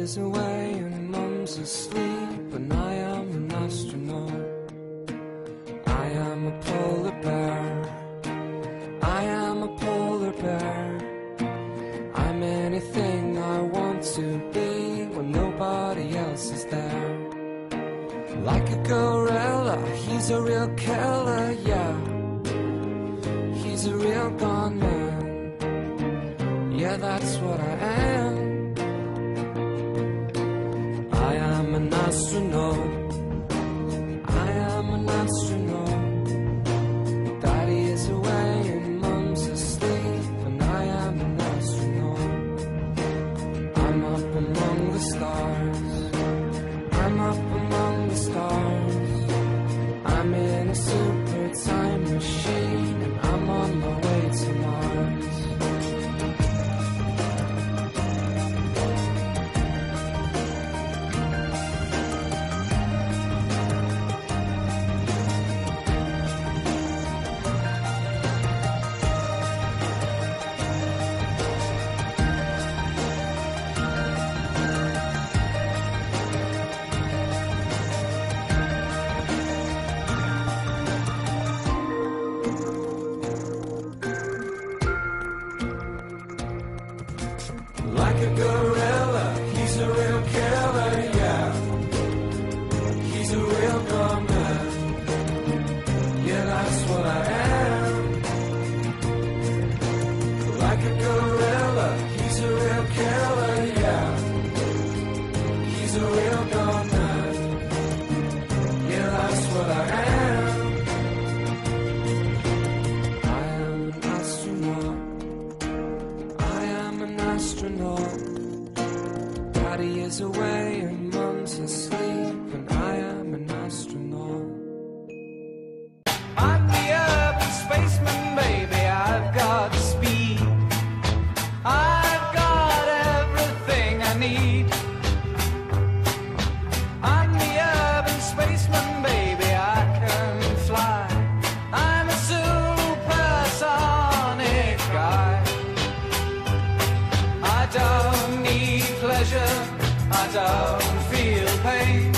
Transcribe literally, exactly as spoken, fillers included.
is away and Mum's asleep, and I am an astronaut. I am a polar bear. I am a polar bear. I'm anything I want to be when nobody else is there. Like a gorilla, he's a real killer, yeah. He's a real gone man. Yeah, that's what I am. I am an astronaut. I am an astronaut. Daddy is away and Mum's asleep, and I am an astronaut. I'm up among the stars. I'm up among the stars. I'm in a super time machine, and I'm on my way to Mars. Like a gorilla, he's a real killer, yeah. He's a real gone man. Yeah, that's what I am. Like a gorilla, he's a real killer, yeah. He's a real gone man. Yeah, that's what I am. I am an astronaut. I am an astronaut. Daddy is away and Mum's asleep, and I am an astronaut. I'm the urban spaceman, baby. I've got speed. I've got everything I need. I'm the urban spaceman, baby. I can fly. I'm a supersonic guy. I don't need pleasure, I don't feel pain.